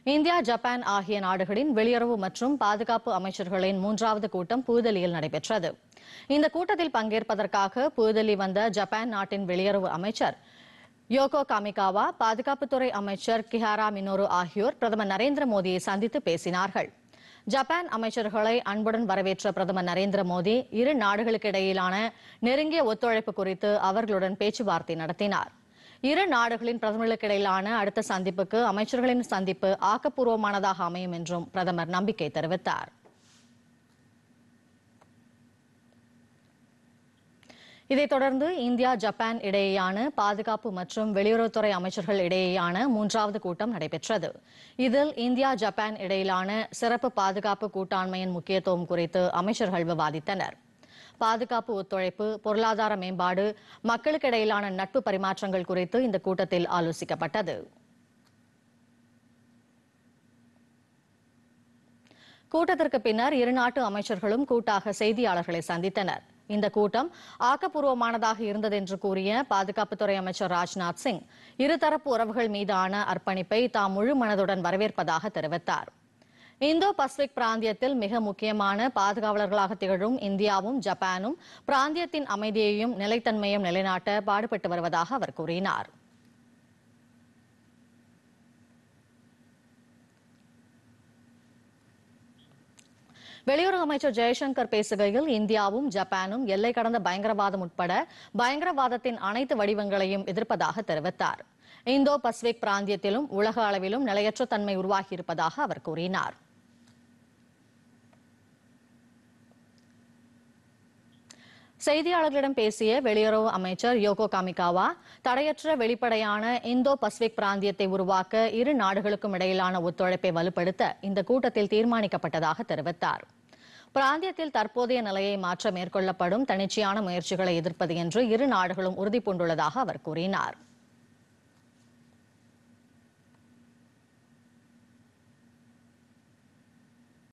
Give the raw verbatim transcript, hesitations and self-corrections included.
India, Japan ஆகிய நாடுகளின் வெளியுறவு மற்றும் பாதுகாப்பு அமைச்சர்களின் மூன்றாவது கூட்டம் புதுதில்லியில் நடைபெற்றது. இந்த கூட்டத்தில் பங்கேற்பதற்காக புதுதில்லி வந்த ஜப்பான் நாட்டின் வெளியுறவு அமைச்சர் யோகோ காமிகாவா, பாதுகாப்புத்துறை அமைச்சர் கிஹாரா மினோரு ஆகியோர் பிரதமர் நரேந்திர மோடியை சந்தித்து பேசினார்கள். ஜப்பான் அமைச்சர்களை அன்புடன் வரவேற்ற பிரதமர் நரேந்திர மோடி இரு நாடுகளுக்கிடையிலான நெருங்கிய ஒத்துழைப்பு குறித்து அவர்களுடன் பேச்சுவார்த்தை நடத்தினார். இரு நாடுகளின் பிரதமர்களுக்கு இடையிலான அடுத்த சந்திப்புக்கு அமைச்சர்களின் சந்திப்பு ஆக்கப்பூர்வமானதாக அமையும் என்றும் பிரதமர் நம்பிக்கை தெரிவித்தார். இதைத் தொடர்ந்து இந்தியா, ஜப்பான் இடையேயான பாதுகாப்பு மற்றும் வெளியுறவுத்துறை அமைச்சர்கள் இடையேயான மூன்றாவது கூட்டம் நடைபெற்றது. இதில் இந்தியா, ஜப்பான் இடையிலான சிறப்பு பாதுகாப்பு கூட்டாண்மையின் முக்கியத்துவம் குறித்து அமைச்சர்கள் விவாதித்தனர். பாதுகாப்பு ஒத்துழைப்பு, பொருளாதார மேம்பாடு, மக்களுக்கு இடையிலான நட்பு பரிமாற்றங்கள் குறித்து இந்த கூட்டத்தில் ஆலோசிக்கப்பட்டது. கூட்டத்திற்கு பின்னர் இரு நாட்டு அமைச்சர்களும் கூட்டாக செய்தியாளர்களை சந்தித்தனர். இந்த கூட்டம் ஆக்கப்பூர்வமானதாக இருந்தது என்று கூறிய பாதுகாப்புத்துறை அமைச்சர் ராஜ்நாத் சிங், இருதரப்பு உறவுகள் மீதான அர்ப்பணிப்பை தாம் முழு மனதுடன் வரவேற்பதாக தெரிவித்தார். இந்தோ பசிபிக் பிராந்தியத்தில் மிக முக்கியமான பாதுகாவலர்களாக திகழும் இந்தியாவும் ஜப்பானும் பிராந்தியத்தின் அமைதியையும் நிலைத்தன்மையும் நிலைநாட்ட பாடுபட்டு வருவதாக அவர் கூறினார். வெளியுறவு அமைச்சர் ஜெய்சங்கர் பேசுகையில், இந்தியாவும் ஜப்பானும் எல்லை கடந்த பயங்கரவாதம் உட்பட பயங்கரவாதத்தின் அனைத்து வடிவங்களையும் எதிர்ப்பதாக தெரிவித்தார். இந்தோ பசிபிக் பிராந்தியத்திலும் உலக அளவிலும் நிலையற்ற தன்மை உருவாகியிருப்பதாக அவர் கூறினார். செய்தியாளர்களிடம் பேசிய வெளியுறவு அமைச்சர் யோகோ காமிகாவா, தடையற்ற வெளிப்படையான இந்தோ பசிபிக் பிராந்தியத்தை உருவாக்க இரு நாடுகளுக்கும் இடையிலான ஒத்துழைப்பை வலுப்படுத்த இந்த கூட்டத்தில் தீர்மானிக்கப்பட்டதாக தெரிவித்தார். பிராந்தியத்தில் தற்போதைய நிலையை மாற்ற மேற்கொள்ளப்படும் தன்னிச்சையான முயற்சிகளை எதிர்ப்பது என்று இரு நாடுகளும் உறுதிபூண்டுள்ளதாக அவர் கூறினார்.